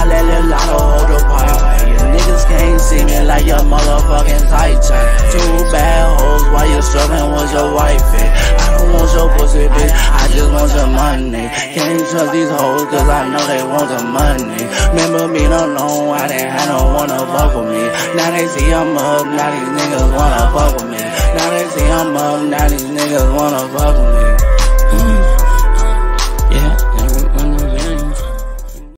I let Lil Lotto hold the pipe. You niggas can't see me like your motherfucking tight chain. Two bad hoes while you're struggling with your wifey. I don't want your pussy, bitch, I just want your money. Can't trust these hoes cause I know they want the money. Remember being alone, I didn't have no one to fuck with me. Now they see I'm up, now these niggas wanna fuck with me. Now they see I'm up, now these niggas wanna fuck with me.